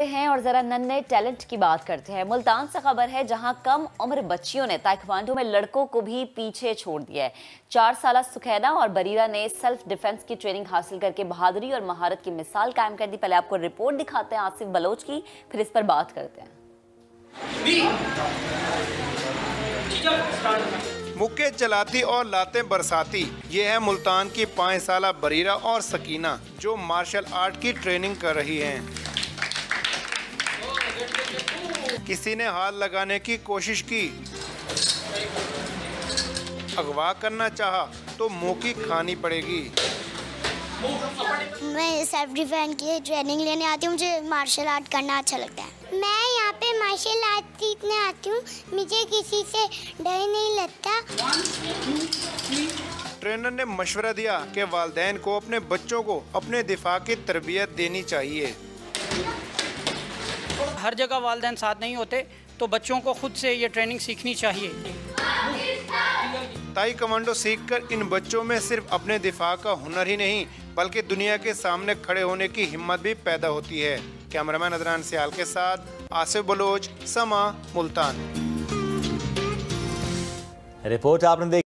हैं और जरा नन्हे टैलेंट की बात करते हैं। मुल्तान से खबर है जहां कम उम्र बच्चियों ने ताइक्वांडो में लड़कों को भी पीछे छोड़ दिया है। 4 साल सुखैना और बरीरा ने सेल्फ डिफेंस की ट्रेनिंग हासिल करके बहादुरी और महारत की मिसाल कायम कर दी। पहले आपको रिपोर्ट दिखाते हैं आसिफ बलोच की, फिर इस पर बात करते हैं। मुक्के चलाती और लातें बरसाती, ये है मुल्तान की 5 साल बरीरा और सकीना जो मार्शल आर्ट की ट्रेनिंग कर रही हैं। किसी ने हाथ लगाने की कोशिश की, अगवा करना चाहा तो मुंह की खानी पड़ेगी। मैं सेल्फ डिफेंस की ट्रेनिंग लेने आती हूँ, मुझे मार्शल आर्ट करना अच्छा लगता है। मैं यहाँ पे मार्शल आर्ट सीखने आती हूँ, मुझे किसी से डर नहीं लगता। ट्रेनर ने मशवरा दिया कि वालिदैन को अपने बच्चों को अपने दिफा की तरबियत देनी चाहिए। हर जगह वालिदैन साथ नहीं होते तो बच्चों को खुद से ये ट्रेनिंग सीखनी चाहिए। ताइक्वांडो सीखकर इन बच्चों में सिर्फ अपने दिफा का हुनर ही नहीं बल्कि दुनिया के सामने खड़े होने की हिम्मत भी पैदा होती है। कैमरामैन अदनान सियाल के साथ आसिफ बलोच, समा, मुल्तान। रिपोर्ट आपने देखी।